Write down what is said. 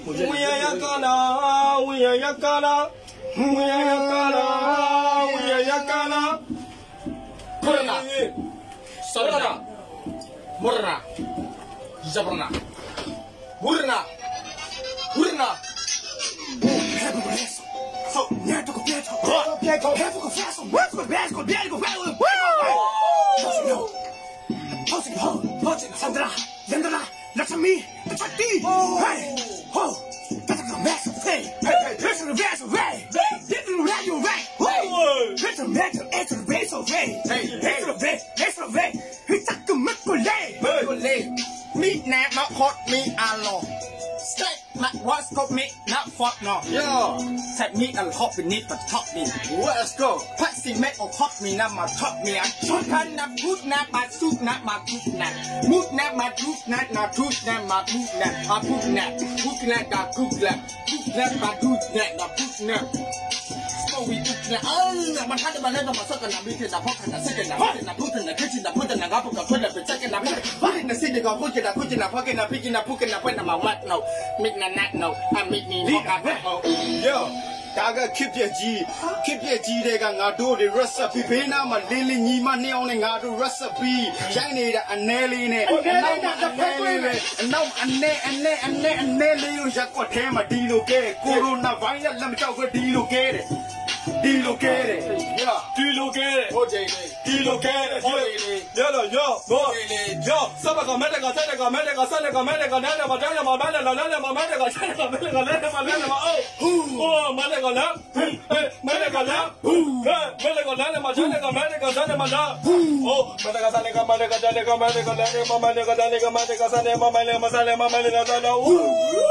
We are Yakana, we are Yakana, we are Yakana, we are Yakana. Purna, Salana, Murna, Zabrana, Murna, Murna. So, yeah, to go get her. Have a confession. What's the best? Go get it. Go get it. Sandra, Yandra, that's me. That's a D. Hey, oh, that's a massive thing. Hey, that's a massive way. This is what you're right. That's a massive extra base of way. Extra way. It's a Maculay. Meat nap, not hot meat, alone. Straight, not what's got me, not fuck no. Yeah. Set me and hop beneath the top me. Let's go. Patsy make or hop me, not my top me. I shoot not good nap, my suit not my good nap. Mood nap, my truth nap, not truth nap, my good nap. I good nap, good nap, got good nap. Good nap, my good nap, not good nap. We do now. Man had my letter, my second, I'm meeting the pocket, the second, I'm put in the kitchen, I put in the apple, I put the second, I'm in the city, I put in the pocket, I'm picking up, putting up when I'm what no. Make na not no, I make me look at yo. Daga keep your G, they got do the recipe. Pena, my lily, Nima, neon, and I do recipe. Shiny, and Nelly in it. And now, and Nelly, you just got him a delocate. Corona virus, let me talk with delocate. Delocate, yeah, delocate, delocate, yo, Sabaka Medica, Seneca, Medica, Seneca, Medica, Nana, Madana, Madana, Medica, Seneca, Medica, oh, Medica, Medica, Medica, Nana, Madana, Medica, Seneca, Madana, oh, Medica, Seneca, Medica, Medica, Medica, Medica, Medica, Medica, Medica, Medica, Medica, Medica,